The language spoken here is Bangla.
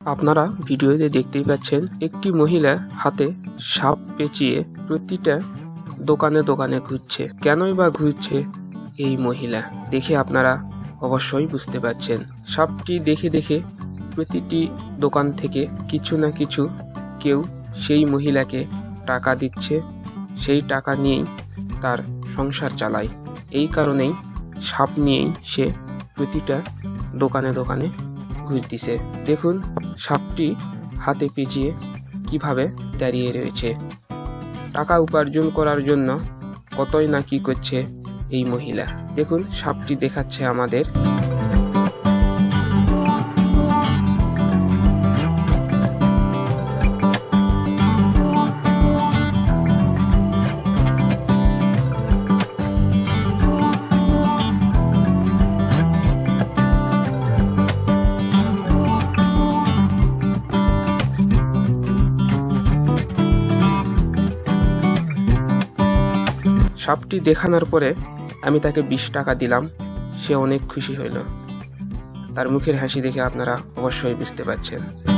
আপনারা ভিডিওতে দেখতেই পাচ্ছেন একটি মহিলা হাতে সাপ পেঁচিয়ে প্রতিটা দোকানে দোকানে ঘুরছে। কেনই বা ঘুরছে এই মহিলা, দেখে আপনারা অবশ্যই বুঝতে পারছেন। সাপটি দেখে দেখে প্রতিটি দোকান থেকে কিছু না কিছু কেউ সেই মহিলাকে টাকা দিচ্ছে, সেই টাকা নিয়েই তার সংসার চালায়। এই কারণেই সাপ নিয়েই সে প্রতিটা দোকানে দোকানে ঘুরতেছে। দেখুন সাপটি হাতে পেঁচিয়ে কিভাবে দাঁড়িয়ে রয়েছে। টাকা উপার্জন করার জন্য কতই না কি করছে এই মহিলা। দেখুন সাপটি দেখাচ্ছে আমাদের। সাপটি দেখানোর পরে আমি তাকে 20 টাকা দিলাম। সে অনেক খুশি হইল। তার মুখের হাসি দেখে আপনারা অবশ্যই বুঝতে পারছেন।